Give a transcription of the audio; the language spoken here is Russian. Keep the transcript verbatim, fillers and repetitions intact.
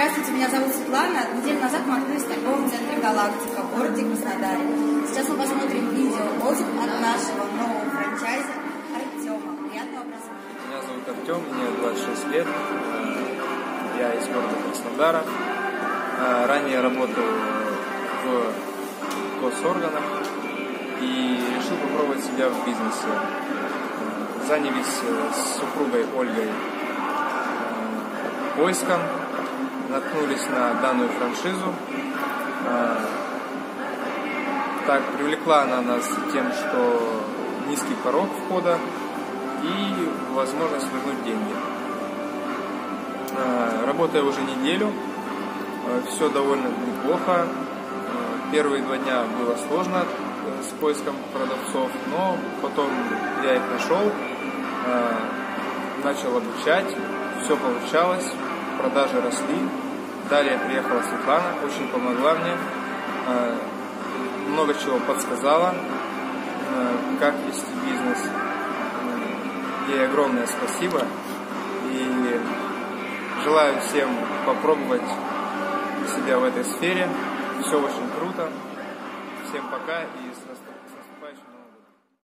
Здравствуйте, меня зовут Светлана. Неделю назад мы открылись в торговом центре «Галактика» в городе Краснодаре. Сейчас мы посмотрим видео отзыв от нашего нового франчайза Артема. Приятного просмотра. Меня зовут Артем, мне двадцать шесть лет. Я из города Краснодара. Ранее работал в госорганах и решил попробовать себя в бизнесе. Занялись с супругой Ольгой поиском, наткнулись на данную франшизу. Так, привлекла она нас тем, что низкий порог входа и возможность вернуть деньги. Работая уже неделю, все довольно неплохо. Первые два дня было сложно с поиском продавцов, но потом я их нашел, начал обучать, все получалось, продажи росли. Далее приехала Светлана, очень помогла мне, много чего подсказала, как вести бизнес. Ей огромное спасибо и желаю всем попробовать себя в этой сфере. Все очень круто. Всем пока и с наступлением.